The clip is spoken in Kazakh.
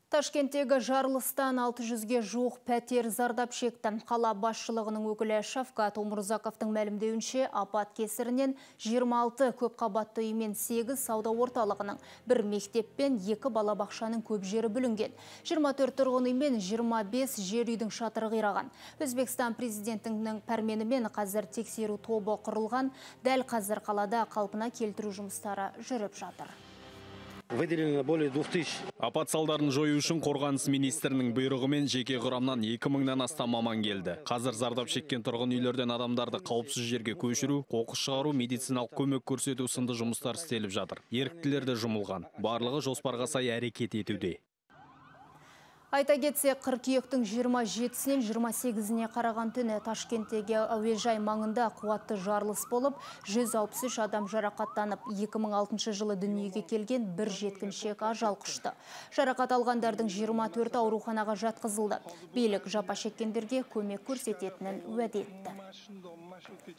Ташкенттегі жарылыстан 600-ге жуық пәтер зардап шекті. Қала басшылығының өкілі Шавкат Омұрзақовтың мәлімдеуінше, апат кесірінен 26 көпқабатты үй мен 8 сауда орталығының, бір мектеп пен 2 балабақшаның көп жері бүлінген. 24 тұрғын үй мен 25 жер үйдің шатыры қираған. Өзбекстан президентінің пәрменімен қазір тексеру тобы құрылған. Дәл қазір қалада қалпына келтіру жұмыстары жүріп жатыр. Выделено более 2000. Апат салдарын жою үшін қорғаныс министрінің бұйрығымен жеке құрамнан 2000-нан астам маман келді. Қазір зардап шеккен тұрғын үйлерден адамдарды қауіпсіз жерге көшіру, қоқыс шығару, медициналық көмек көрсету сынды жұмыстар істеліп жатыр. Еріктілер де жұмылған. Барлығы жоспарға сай әрекет етуде. Айта кетсе, қыркүйектің 27-сінен 28-іне қараған түні Ташкенттегі әуежай маңында қуатты жарылыс болып, 163 адам жарақаттанып, 2006 жылы дүниеге келген бір жеткіншек ажал құшты. Жарақат алғандардың 24 ауруханаға жатқызылды. Билік жапа шеккендерге көмек көрсететінін уәде етті.